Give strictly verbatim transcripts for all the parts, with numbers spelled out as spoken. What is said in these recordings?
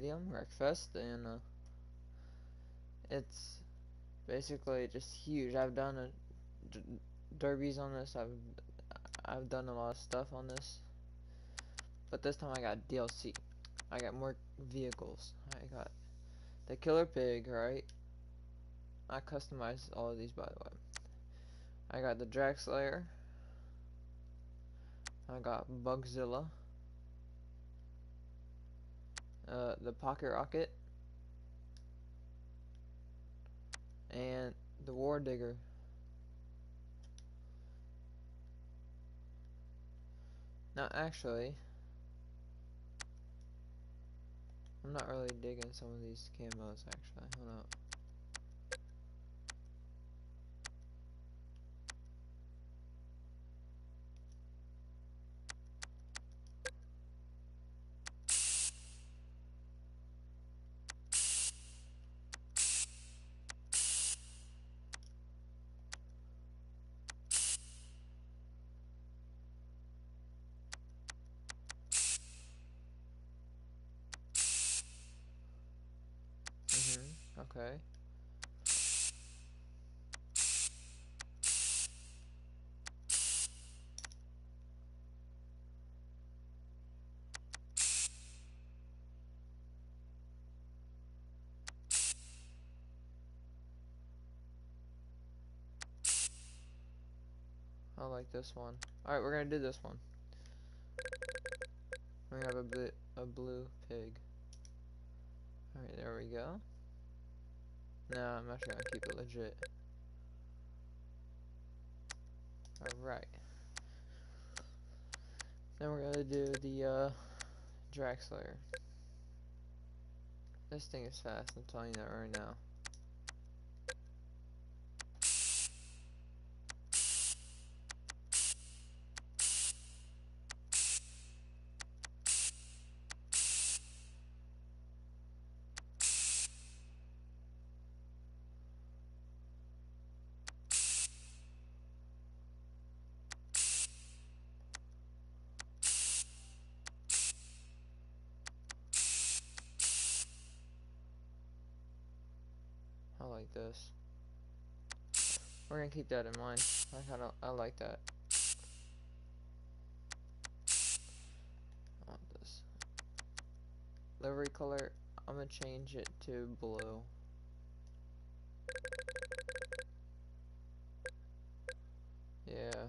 Stadium, Wreckfest, and uh, it's basically just huge. I've done a d derbies on this. I've I've done a lot of stuff on this, but this time I got D L C. I got more vehicles. I got the Killer Pig, right? I customized all of these, by the way. I got the Drag Slayer. I got Bugzilla. Uh, the Pocket Rocket. And the War Digger. Now, actually, I'm not really digging some of these camos, actually. Hold up. Mm-hmm. Okay. I like this one. Alright, we're gonna do this one. We're gonna have a bit a blue pig. Alright, there we go. No, I'm actually gonna keep it legit. Alright. Then we're gonna do the uh Drag Slayer. This thing is fast, I'm telling you that right now. I like this. We're gonna keep that in mind. I kinda I like that. I want this. Livery color, I'm gonna change it to blue. Yeah.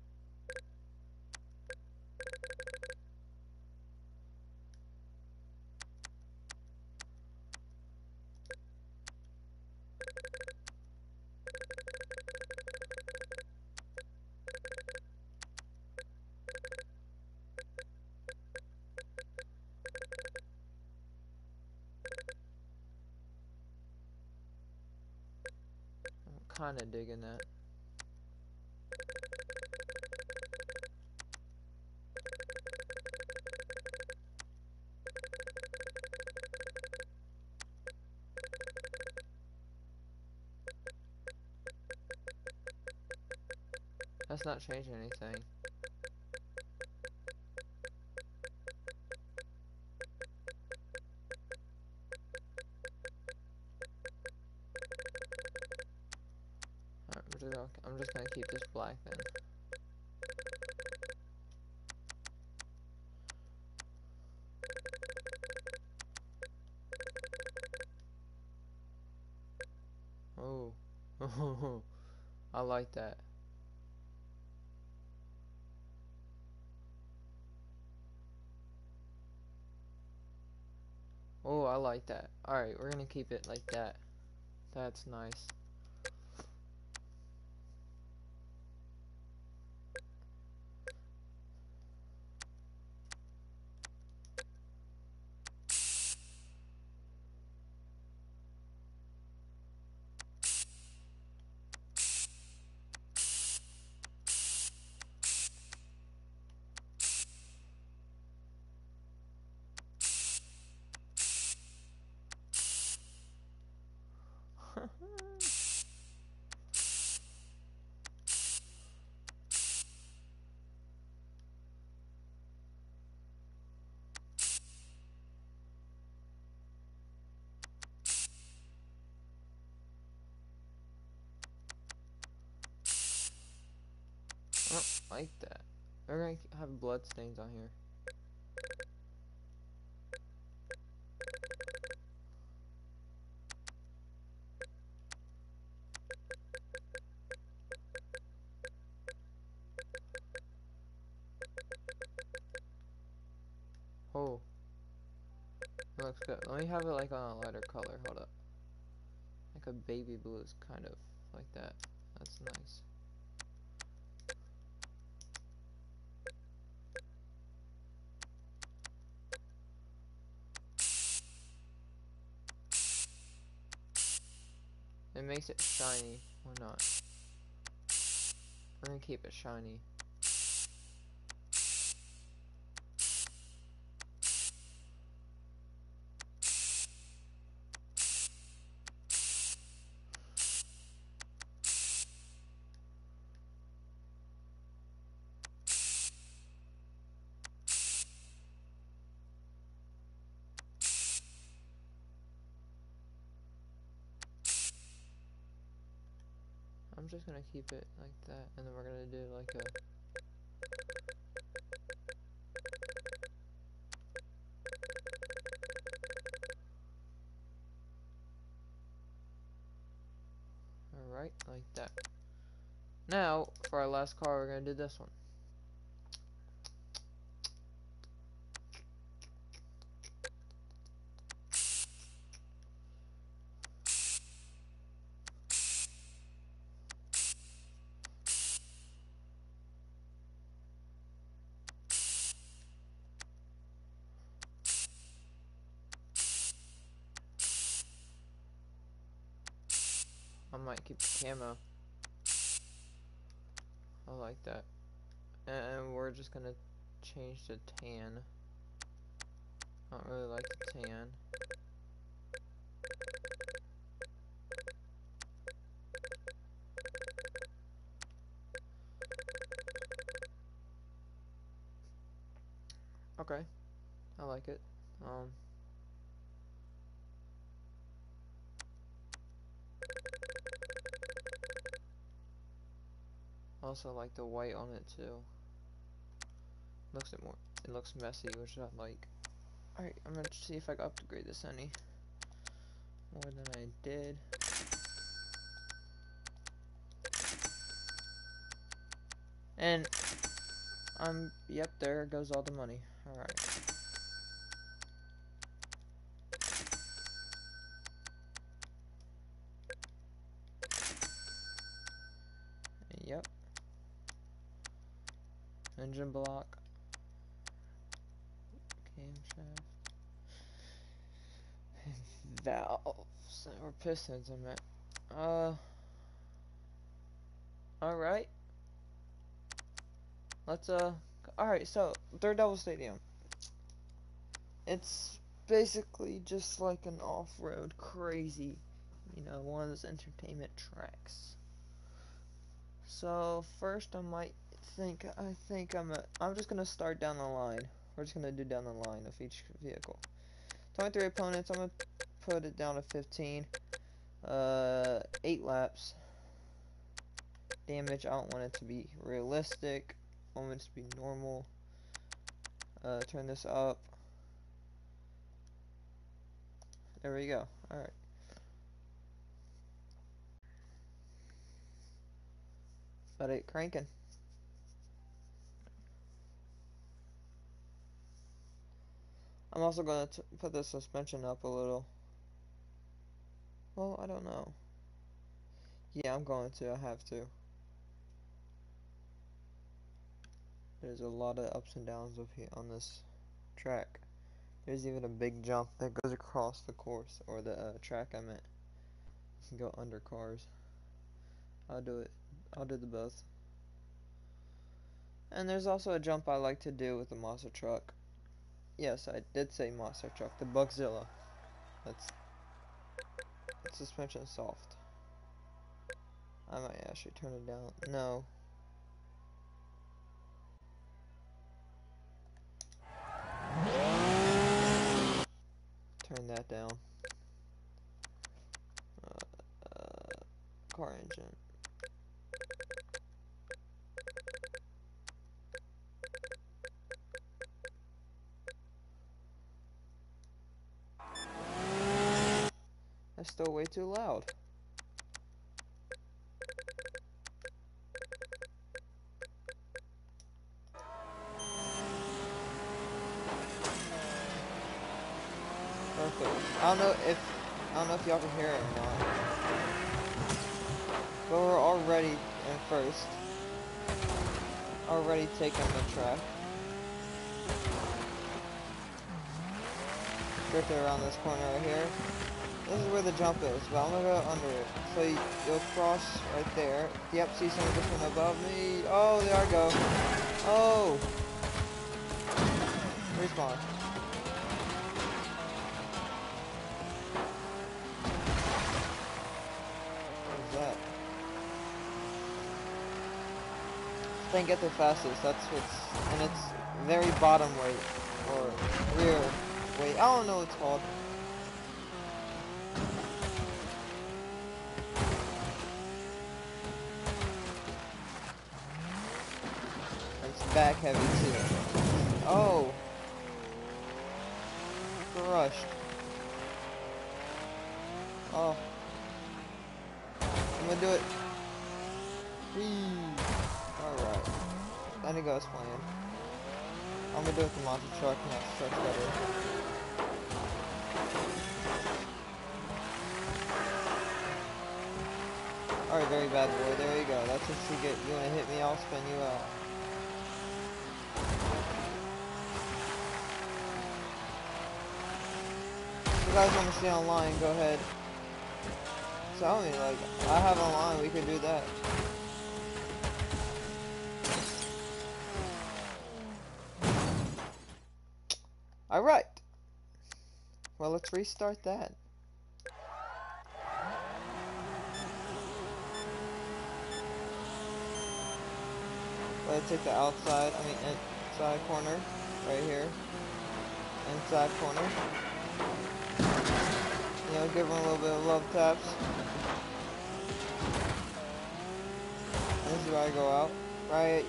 I'm kinda digging that. That's not changing anything. Alright, we're just gonna, I'm just gonna keep this black then. Oh. I like that. Oh, I like that. Alright, we're gonna keep it like that. That's nice. don't like that. We're gonna have blood stains on here. Oh, it looks good. Let me have it like on a lighter color. Hold up. Like a baby blue is kind of like that. That's nice. It makes it shiny. Why not? We're gonna keep it shiny. I'm just gonna keep it like that, and then we're gonna do like a alright, like that. Now, for our last car, we're gonna do this one. I might keep the camo. I like that. And we're just gonna change the tan. I don't really like the tan. Okay, I like it. Um, also like the white on it too. Looks it more. It looks messy, which I like. Alright, I'm gonna see if I can upgrade this any more than I did. And um, yep, there goes all the money. Alright. Yep. Engine block. Camshaft. Valves. Or pistons, I meant. Uh. Alright. Let's, uh. Alright, so, Third Devil Stadium. It's basically just like an off-road crazy, you know, one of those entertainment tracks. So, first I might think, I think I'm a, I'm just gonna start down the line. We're just gonna do down the line of each vehicle. twenty-three opponents, I'm gonna put it down to fifteen. Uh, eight laps. Damage, I don't want it to be realistic. I want it to be normal. Uh, turn this up. There we go. Alright. Got it cranking. I'm also going to put the suspension up a little. Well, I don't know. Yeah, I'm going to. I have to. There's a lot of ups and downs of here on this track. There's even a big jump that goes across the course, or the uh, track I meant. You can go under cars. I'll do it. I'll do the both. And there's also a jump I like to do with the monster truck. Yes, I did say monster truck. The Bugzilla. That's, that's suspension soft. I might actually turn it down. No. Turn that down. Uh, uh, car engine. It's still way too loud. Perfect. I don't know if I don't know if y'all can hear it or not. But we're already in first. Already taking the track. Drifting around this corner right here. This is where the jump is, but I'm gonna go under it. So you, you'll cross right there. Yep, see someone just went above me. Oh, there I go. Oh! Respawn. What is that? Thing get there fastest, that's what's, and it's very bottom weight, or rear weight, I don't know what it's called. It's back heavy too. Oh! Crushed. Oh. I'm gonna do it. Whee! Alright. I think I was playing. I'm gonna do it with the monster truck, and that truck's better. Alright, very bad boy. There you go. That's what you get. You wanna hit me, I'll spin you out. If you guys wanna see online, go ahead. Tell me, like, I have online, we can do that. Alright. Well, let's restart that. Let's take the outside, I mean inside corner, right here. Inside corner. You know, give him a little bit of love taps. And this is where I go out. Right.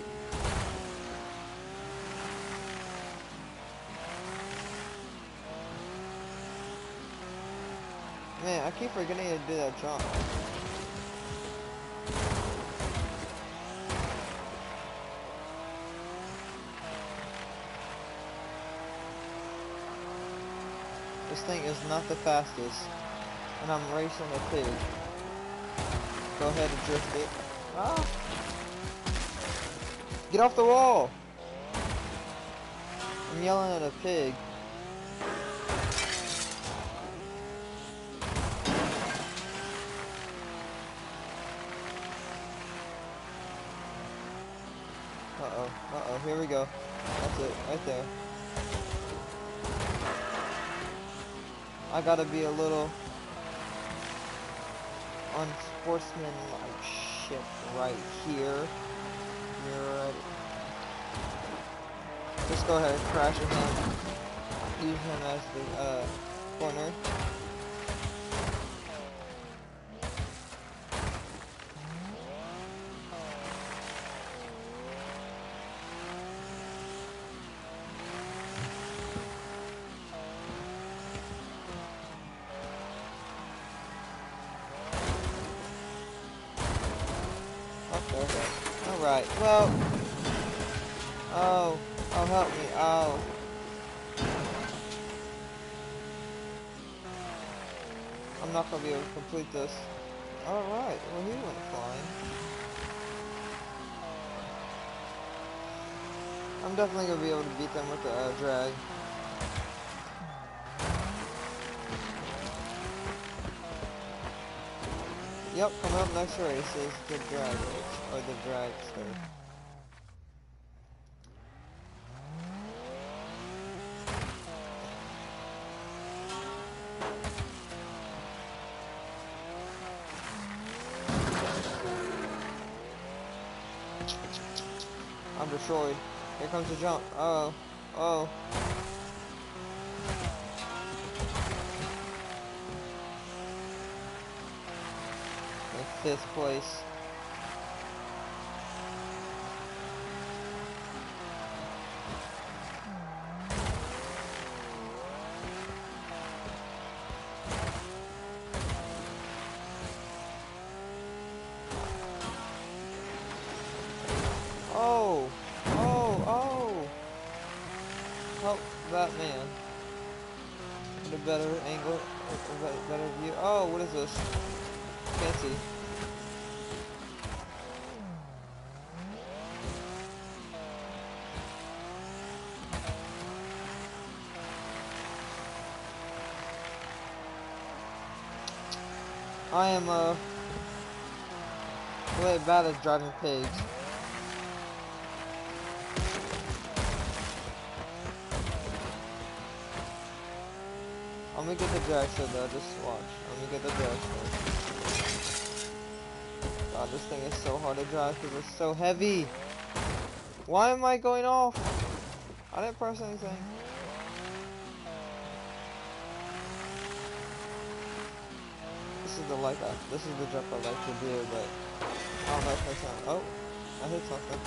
Man, I keep forgetting to do that jump. This thing is not the fastest, and I'm racing a pig. Go ahead and drift it. Ah! Get off the wall! I'm yelling at a pig. Uh-oh, uh-oh, here we go. That's it, right there. I gotta be a little unsportsmanlike shit right here. You're right. Just go ahead and crash with him. Use him as the uh, corner. Alright, well, oh, oh, help me, oh. I'm not gonna be able to complete this. Alright, well, he went flying. I'm definitely gonna be able to beat them with the uh, drag. Yep, coming up next race is the drag race, or the dragster. I'm destroyed. Here comes the jump. Uh oh. Uh oh. Fifth place. man. Get a better angle, a better, better view. Oh, what is this? Can't see. I am uh really bad at driving pigs. I'm gonna get the dragster though, just watch. I'm gonna get the dragster. God, this thing is so hard to drive because it's so heavy. Why am I going off? I didn't press anything. This is the like I, this is the jump I like to do, but I don't know if that's not. Oh, I hit something.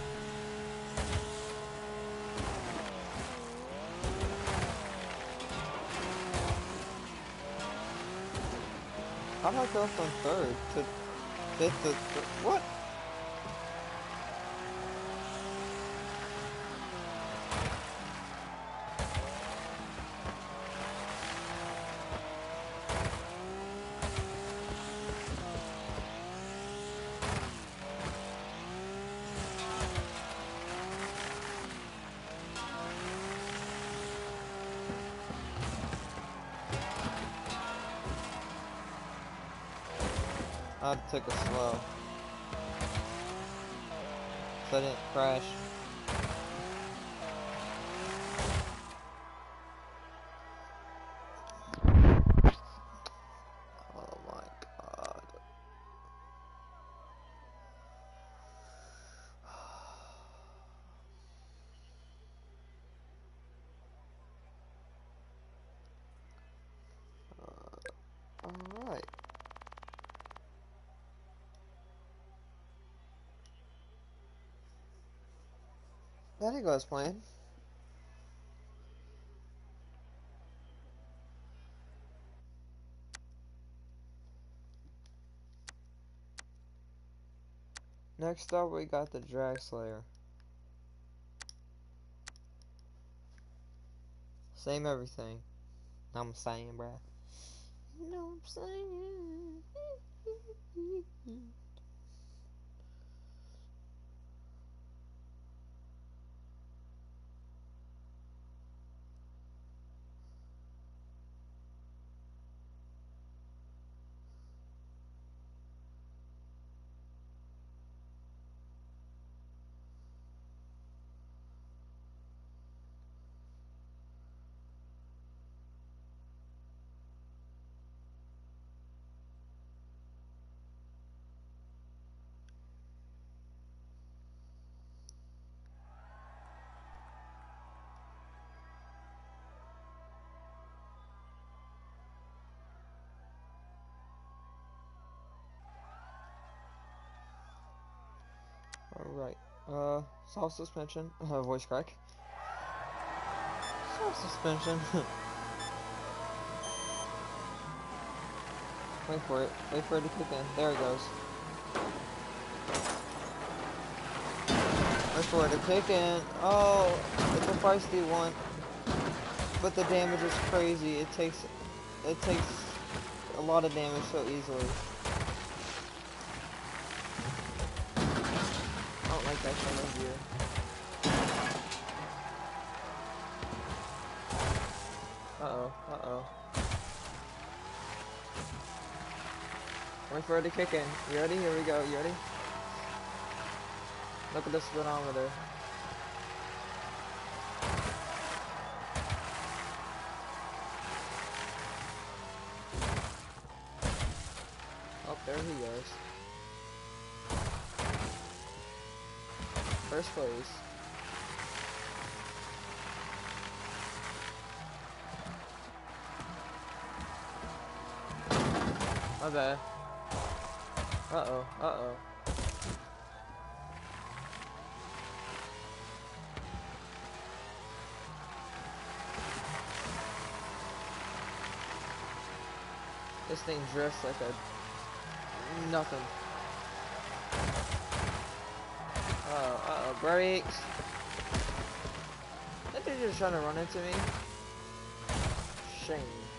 How did I go from third to fifth to th what? I had to take it slow so I didn't crash. Oh my god. Uh, Alright. That didn't go as planned. Next up, we got the Drag Slayer. Same everything. Know what I'm saying, bruh. You know what I'm saying? Alright. Uh, soft suspension. Uh, voice crack. Soft suspension. Wait for it. Wait for it to kick in. There it goes. Wait for it to kick in. Oh, it's a feisty one. But the damage is crazy. It takes, it takes a lot of damage so easily. I don't like that kind of gear. Uh-oh, uh-oh. Wait for it to kick in. You ready? Here we go. You ready? Look at the speedometer. Oh, there he goes. First place. My bad. Uh-oh, uh-oh. This thing drifts like a nothing. Uh-oh, uh-oh, brakes. That somebody just trying to run into me? Shame.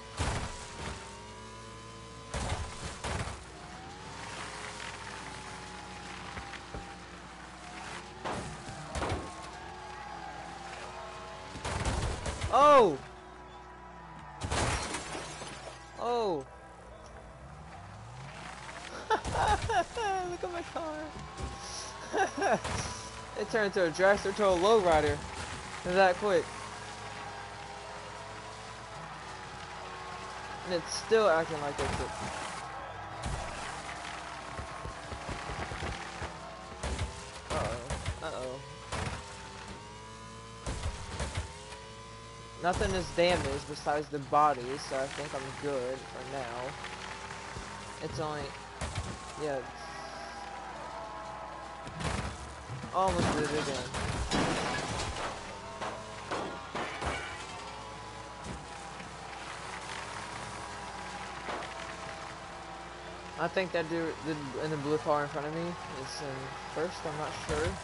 Oh! Oh! Look at my car. It turned into a dragster to a lowrider. That quick. And it's still acting like it's it. Uh-oh. Uh-oh. Nothing is damaged besides the body, so I think I'm good for now. It's only... Yeah, it's... Almost did it again. I think that dude in the blue car in front of me is in first, I'm not sure.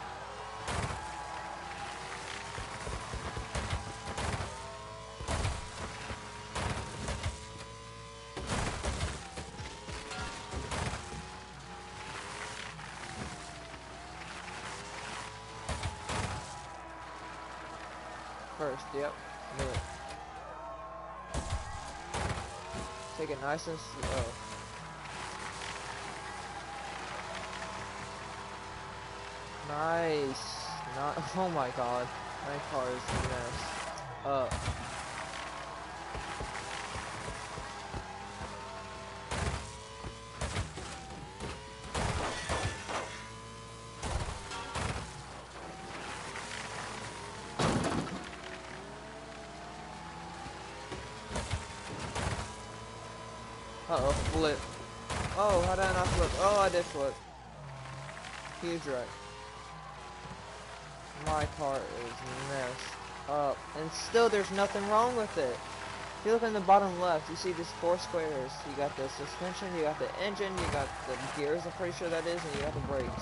First, yep, knew it. Take it nice and slow. Nice. Not. Oh my god, my car is messed up. Uh oh, flip. Oh, how did I not flip? Oh, I did flip. Huge wreck. My car is messed up. And still, there's nothing wrong with it. If you look in the bottom left, you see these four squares. You got the suspension, you got the engine, you got the gears, I'm pretty sure that is, and you got the brakes.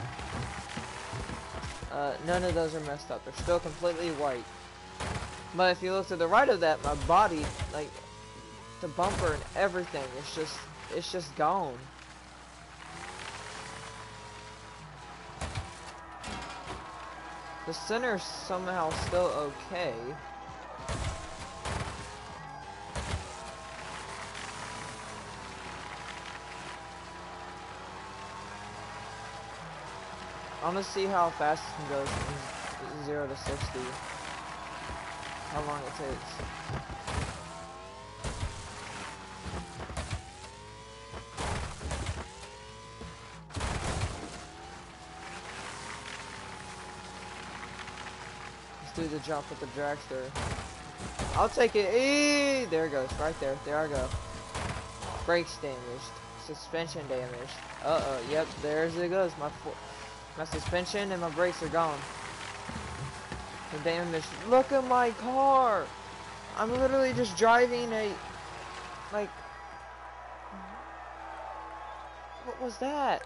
Uh, none of those are messed up. They're still completely white. But if you look to the right of that, my body, like, the bumper and everything, it's just, it's just gone. The center's somehow still okay. I'm gonna see how fast it can go from zero to sixty. How long it takes. Do the jump with the dragster. I'll take it. Eee! There it goes, right there. There I go. Brakes damaged. Suspension damaged. Uh oh. Yep. There's it goes. My my suspension and my brakes are gone. The damage. Look at my car. I'm literally just driving a like. What was that?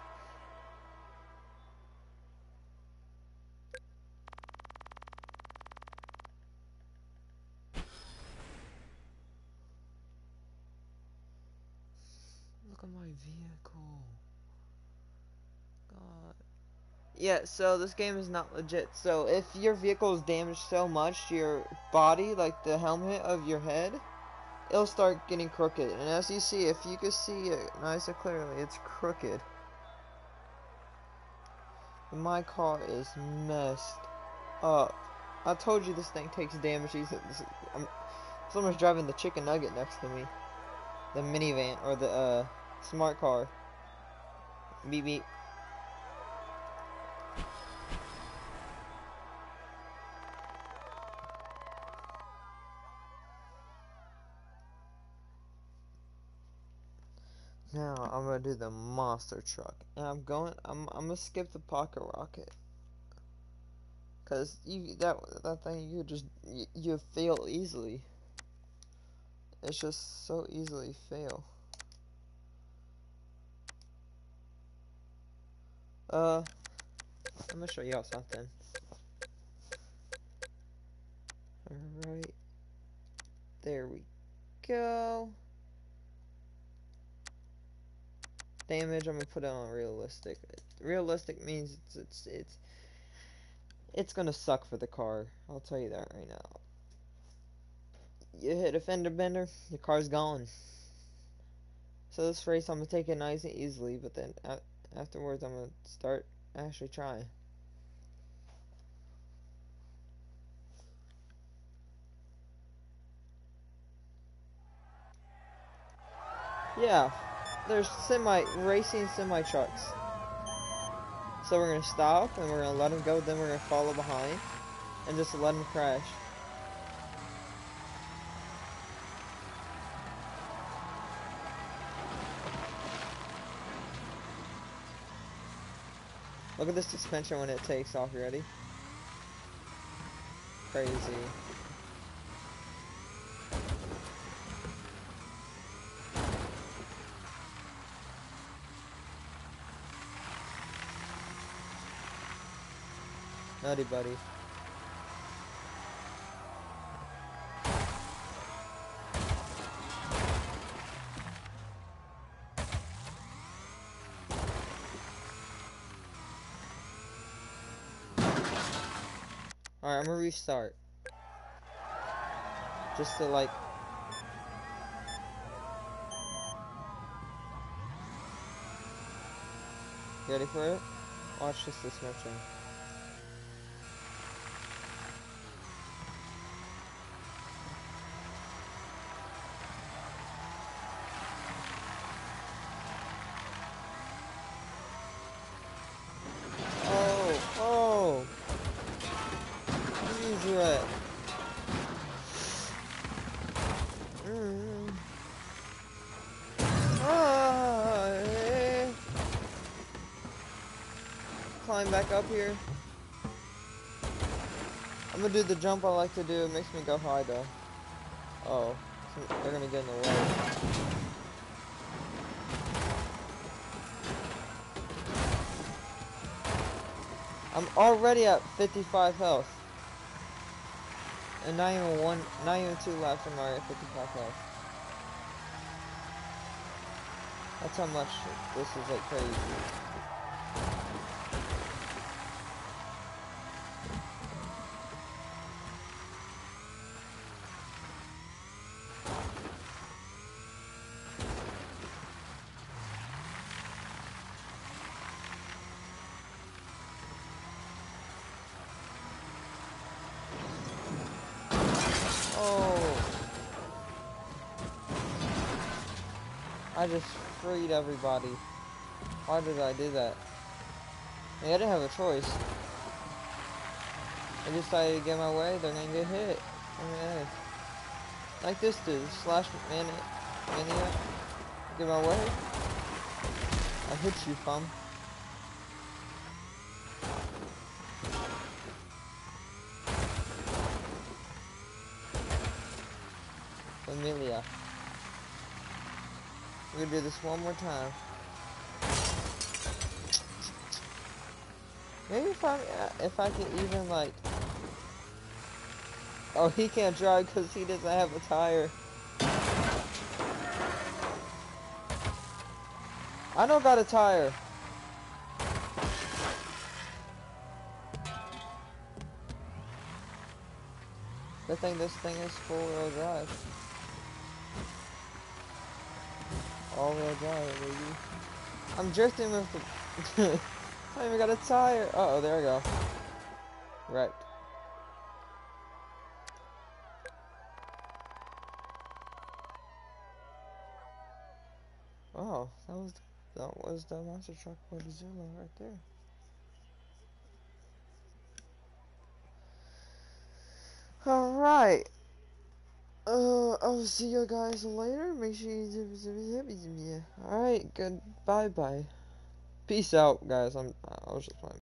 Look at my vehicle. God. Yeah, so this game is not legit. So if your vehicle is damaged so much to your body, like the helmet of your head, it'll start getting crooked. And as you see, if you can see it nice and clearly, it's crooked. And my car is messed up. I told you this thing takes damage. I'm, someone's driving the chicken nugget next to me. The minivan, or the uh, smart car. Beep beep. Now I'm gonna do the monster truck, and I'm going. I'm. I'm gonna skip the pocket rocket, cause you that that thing you just you, you fail easily. It's just so easily fail. Uh, I'm gonna show y'all something. There we go. Damage, I'm gonna put it on realistic. Realistic means it's it's it's it's gonna suck for the car. I'll tell you that right now. You hit a fender bender, your car's gone. So this race I'm gonna take it nice and easily, but then afterwards I'm gonna start actually trying. Yeah, there's semi racing semi trucks. So we're gonna stop and we're gonna let them go, then we're gonna follow behind and just let them crash. Look at this suspension when it takes off. You ready? Crazy. Nutty buddy. Alright, I'm gonna restart. Just to like... You ready for it? Watch this suspension. Oh, oh! Easy right. Mm. Ah, eh. Climb back up here. I'm gonna do the jump I like to do. It makes me go high though. Oh, they're gonna get in the way. I'm already at fifty-five health. And not even one, not even two laps, I'm already at fifty-five health. That's how much this is like crazy. Oh, I just freed everybody. Why did I do that? I, mean, I didn't have a choice. I decided to get my way, they're gonna get hit. I mean, hey. Like this dude, slash man mania. Get my way. I hit you, bum. Familia. We're gonna do this one more time. Maybe if I if I can even like. Oh, he can't drive because he doesn't have a tire. I don't got a tire. Good thing this thing is four-wheel drive. All-wheel drive, baby. I'm drifting with the... I even got a tire. Uh oh, there we go. Wrecked. Oh, that was that was the monster truck with Zilla right there. All right. Uh, I'll see you guys later. Make sure you do. All right. Good. Bye bye. Peace out, guys. I'm. I was just playing.